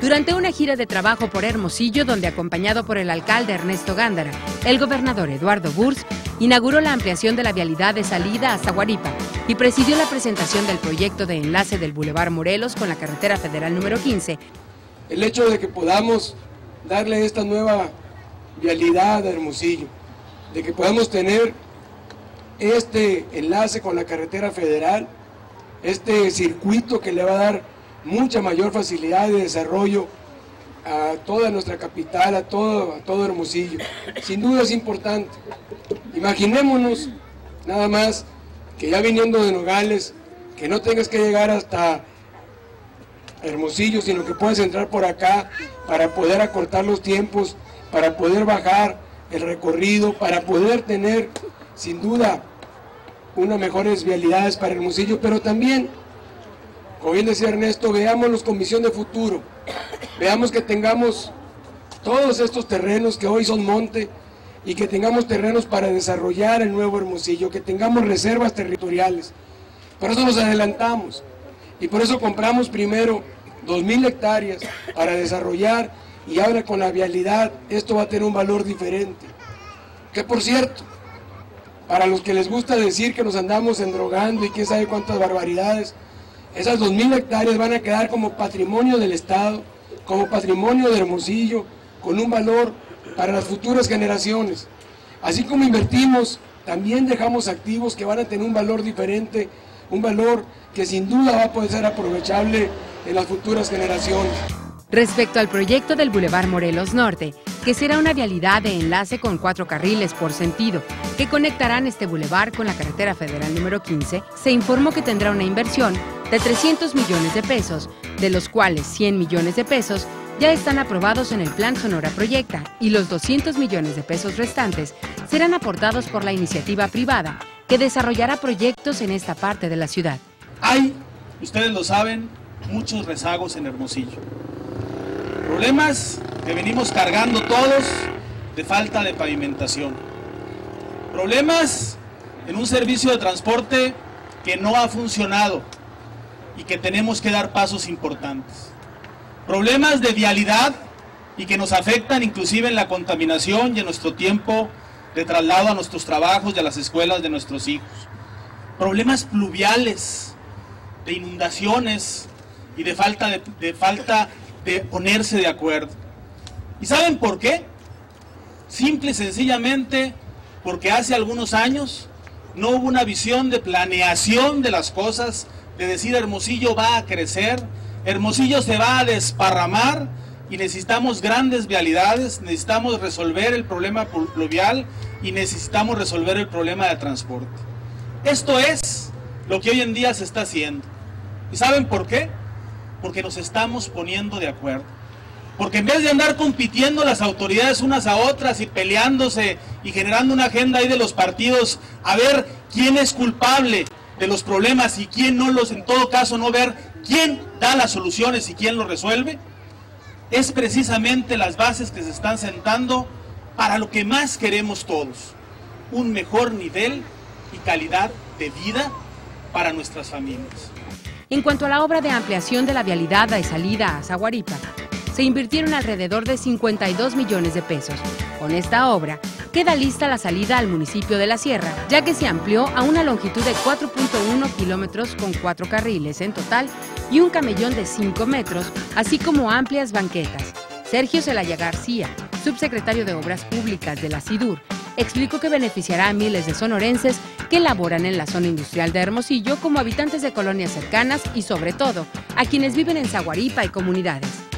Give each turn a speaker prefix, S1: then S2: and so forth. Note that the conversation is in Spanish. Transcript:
S1: durante una gira de trabajo por Hermosillo, donde acompañado por el alcalde Ernesto Gándara, el gobernador Eduardo Burz, inauguró la ampliación de la vialidad de salida a Zaguaripa y presidió la presentación del proyecto de enlace del Boulevard Morelos con la carretera federal número 15.
S2: El hecho de que podamos darle esta nueva vialidad a Hermosillo, de que podamos tener este enlace con la carretera federal, este circuito que le va a dar mucha mayor facilidad de desarrollo a toda nuestra capital, a todo Hermosillo. Sin duda es importante. Imaginémonos nada más que ya viniendo de Nogales, que no tengas que llegar hasta Hermosillo, sino que puedes entrar por acá para poder acortar los tiempos, para poder bajar el recorrido, para poder tener sin duda unas mejores vialidades para Hermosillo, pero también, como bien decía Ernesto, veámoslos con visión de futuro, veamos que tengamos todos estos terrenos que hoy son monte y que tengamos terrenos para desarrollar el nuevo Hermosillo, que tengamos reservas territoriales. Por eso nos adelantamos y por eso compramos primero 2,000 hectáreas para desarrollar, y ahora con la vialidad esto va a tener un valor diferente. Que por cierto, para los que les gusta decir que nos andamos endrogando y quién sabe cuántas barbaridades, esas 2,000 hectáreas van a quedar como patrimonio del Estado, como patrimonio de Hermosillo, con un valor para las futuras generaciones. Así como invertimos, también dejamos activos que van a tener un valor diferente, un valor que sin duda va a poder ser aprovechable en las futuras generaciones.
S1: Respecto al proyecto del Boulevard Morelos Norte, que será una vialidad de enlace con 4 carriles por sentido, que conectarán este bulevar con la carretera federal número 15, se informó que tendrá una inversión de 300 millones de pesos, de los cuales 100 millones de pesos ya están aprobados en el Plan Sonora Proyecta y los 200 millones de pesos restantes serán aportados por la iniciativa privada, que desarrollará proyectos en esta parte de la ciudad.
S3: Hay, ustedes lo saben, muchos rezagos en Hermosillo. Problemas que venimos cargando todos de falta de pavimentación. Problemas en un servicio de transporte que no ha funcionado y que tenemos que dar pasos importantes. Problemas de vialidad y que nos afectan inclusive en la contaminación y en nuestro tiempo de traslado a nuestros trabajos y a las escuelas de nuestros hijos. Problemas pluviales, de inundaciones y de falta de ponerse de acuerdo. ¿Y saben por qué? Simple y sencillamente porque hace algunos años no hubo una visión de planeación de las cosas, de decir Hermosillo va a crecer, Hermosillo se va a desparramar y necesitamos grandes vialidades, necesitamos resolver el problema pluvial y necesitamos resolver el problema de transporte. Esto es lo que hoy en día se está haciendo. ¿Y saben por qué? Porque nos estamos poniendo de acuerdo. Porque en vez de andar compitiendo las autoridades unas a otras y peleándose y generando una agenda ahí de los partidos, a ver quién es culpable de los problemas y quién no los, en todo caso no ver quién da las soluciones y quién los resuelve, es precisamente las bases que se están sentando para lo que más queremos todos, un mejor nivel y calidad de vida para nuestras familias.
S1: En cuanto a la obra de ampliación de la vialidad de salida a Zaguaripa, se invirtieron alrededor de 52 millones de pesos. Con esta obra, queda lista la salida al municipio de La Sierra, ya que se amplió a una longitud de 4.1 kilómetros con 4 carriles en total y un camellón de 5 metros, así como amplias banquetas. Sergio Zelaya García, subsecretario de Obras Públicas de la SIDUR, explicó que beneficiará a miles de sonorenses que laboran en la zona industrial de Hermosillo como habitantes de colonias cercanas y sobre todo a quienes viven en Zaguaripa y comunidades.